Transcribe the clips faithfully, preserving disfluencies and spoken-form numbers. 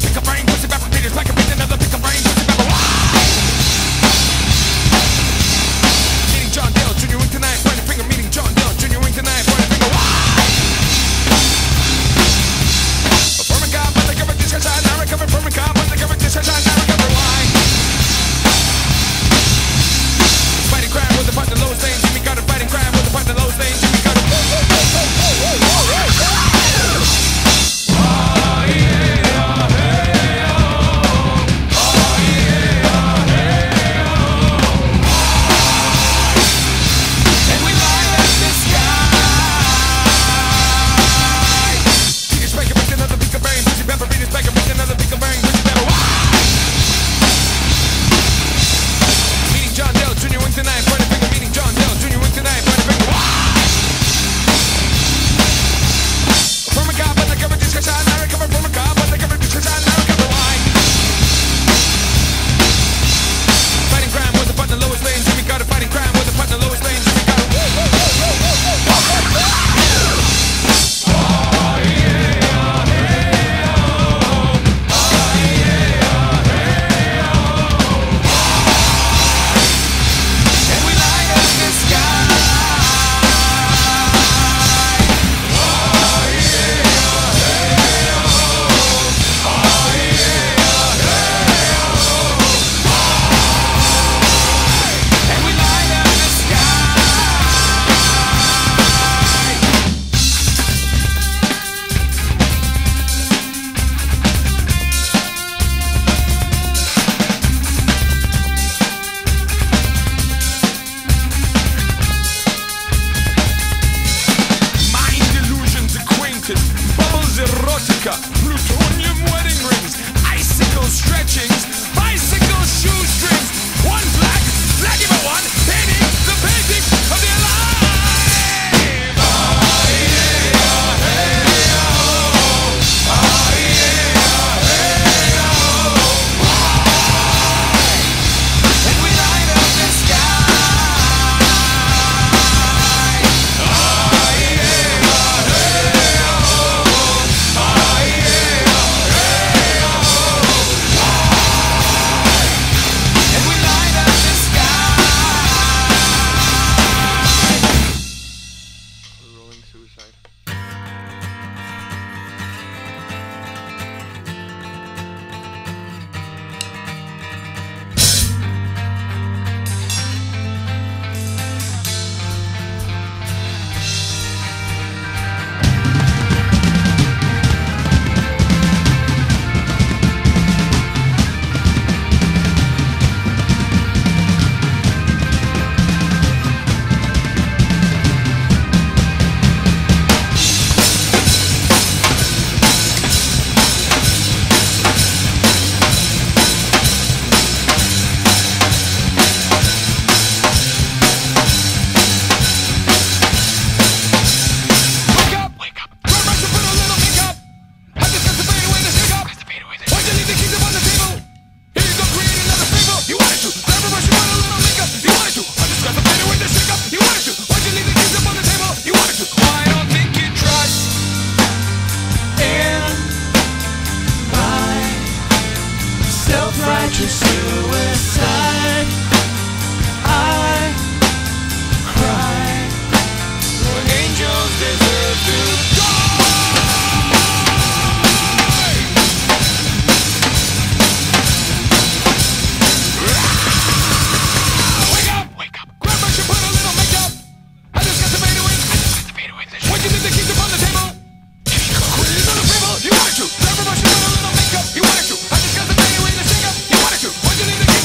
pick a brain, pussy back, Peter's back, beat another pick a brain, pussy back. Meeting John Dale, Junior Wing tonight, point a finger, meeting John Dale, Junior Wing tonight, point a finger. From a god, but the government just has I now recover from a god, but the government just has I now recover. Why? Fighting crime with the partner low stain, Jimmy got a fighting crime with the partner low stain, Jimmy got a. Plutonium wedding rings, icicle stretchings, bicycle shoestrings, one flag, flag but one, painting the painting of their life. Ah, yeah, hey, oh, ah, yeah, hey, oh, and we light up the sky. Ah, yeah, hey, oh, ah, yeah. Suicide. Self-righteous suicide. I cry when angels deserve to die. Wake up, wake up. Grab brush and put a little makeup. I just got the fade away. I just got the fade away. What you need to keep them on the table? Put it on the table. You wanted to. Grab brush and put a little makeup. You wanted to. I just got the fade away. You wanted to. What you need to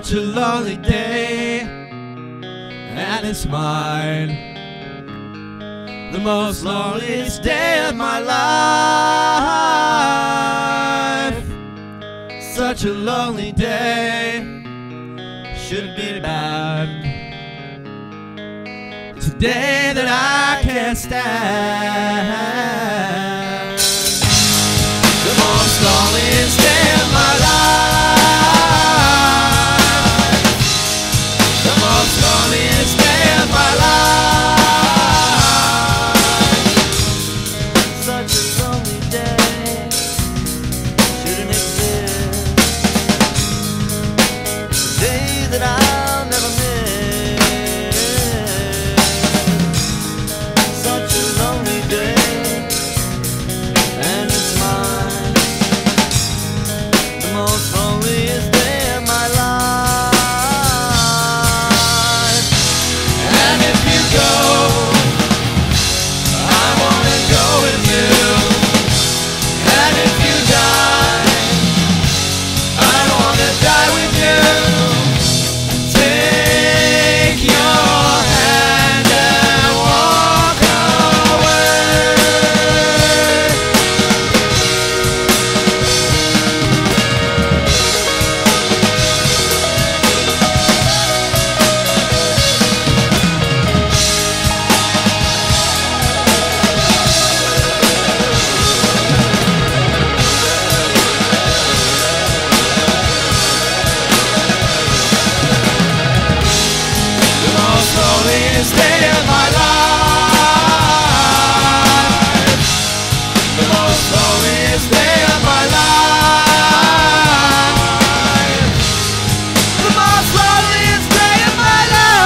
such a lonely day, and it's mine, the most loneliest day of my life. Such a lonely day, should be bad. Today that I can't stand, the most loneliest day of my life, the most loneliest day of my life. Such a lonely day, shouldn't exist, the day that I'll never miss. Such a lonely day, and it's mine, the most loneliest day of my life. And if you go, I wanna go with you. And if you die, I wanna die with you. Take your hand and walk away. The most loneliest day of my life, the most loneliest day of my life, the most loneliest day of my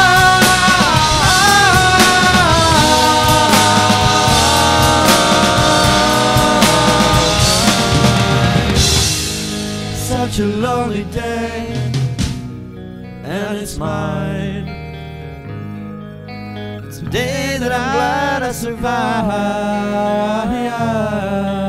life. Such a lonely day, and it's mine. It's a day that I'm glad I survived.